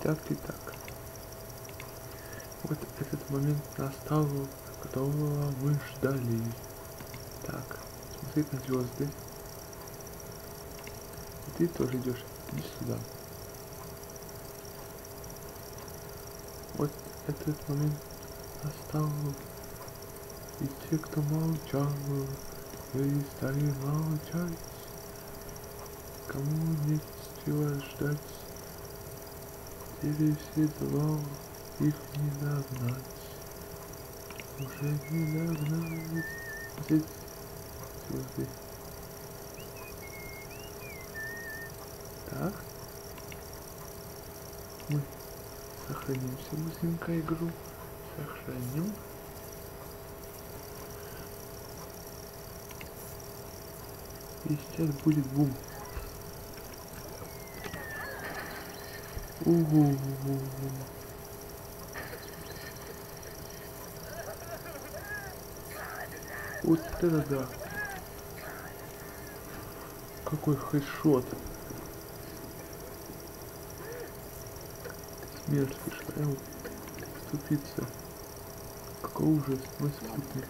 Итак. Вот этот момент настал, которого мы ждали. Так, смотреть на звезды. И ты тоже идешь. Иди сюда. Вот этот момент настал. И те, кто молчал, перестали молчать. Кому нечего ждать, теперь все зло, их не догнать. Уже не догнать. Здесь звезды. Так. Мы сохранимся быстренько игру. Сохраним. И сейчас будет бум. Угу. Вот это да. Какой хэдшот. Смерть пришла. Ступиться. Какой ужас. Мой спутник.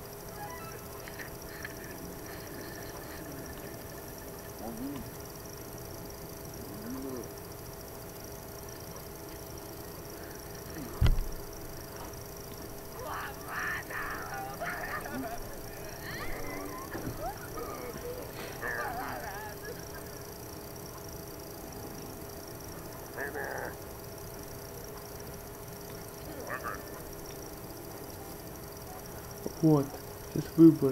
Вот, сейчас выбор.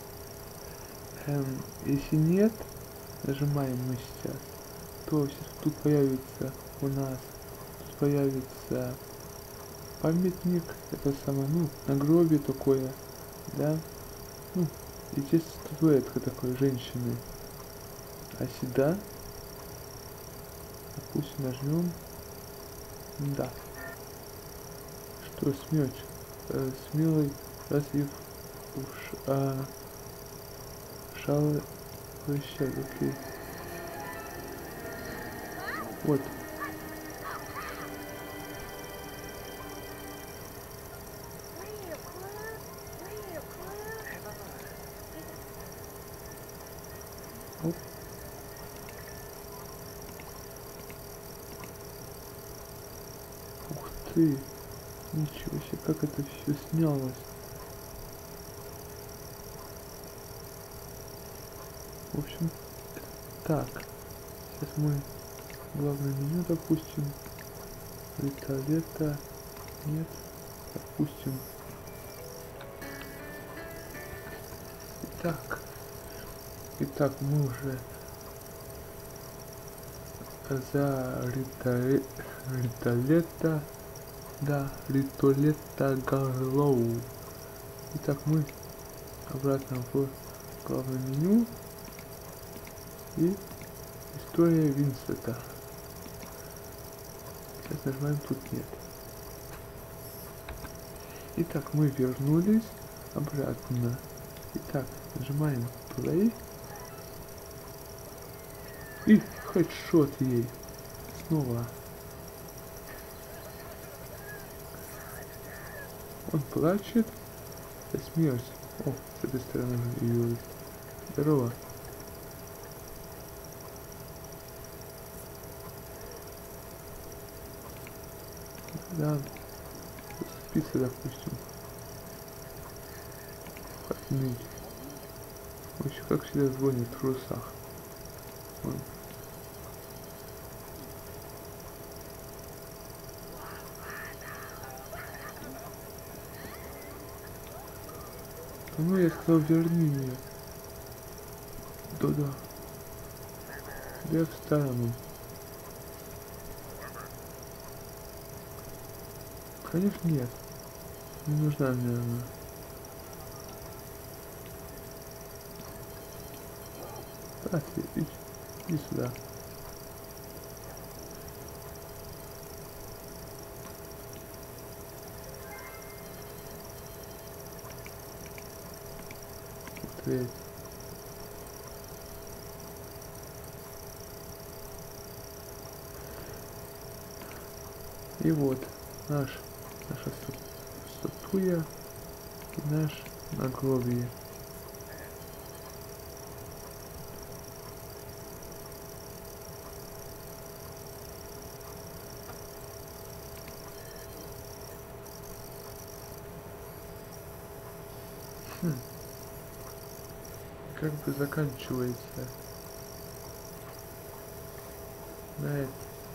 Если нет, нажимаем мы сейчас, то сейчас тут появится у нас, тут появится памятник, это самое, нагробие такое, да, и здесь статуэтка такой женщины. А сюда, допустим, нажмем, да, что смерть, смелый развив шалы прощай, окей. Вот. Оп. Ух ты, ничего себе, как это все снялось. В общем, так, сейчас мы главное меню допустим, лета, нет, допустим. Итак, мы уже за Ритолета, да, Ритолета Гарлоу. Итак, мы обратно в главное меню и история Винсента. Сейчас нажимаем, тут нет. Итак, мы вернулись обратно. Итак, нажимаем play. И хедшот ей. Снова. Он плачет. Это смерть. О, с этой стороны ее. Здорово. Да. Спица, допустим. Отмыть. Вообще, как всегда, звонит в трусах. Ну, я сказал, верни меня. Да-да. Я встану. Конечно, нет. Не нужна мне она. Да, иди сюда. Ответь. И вот наша статуя и наш нагробие. Как бы заканчивается на это.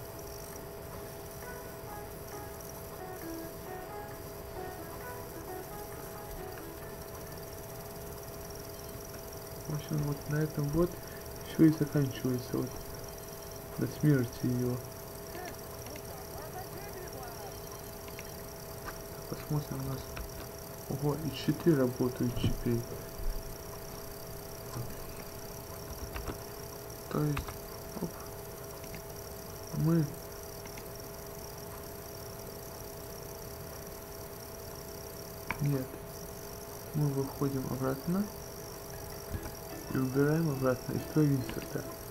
В общем, вот на этом вот все и заканчивается, вот до смерти ее. Посмотрим у нас. Ого, и щиты работают теперь. То есть, оп, мы нет, мы выходим обратно и убираем обратно из той инсерта.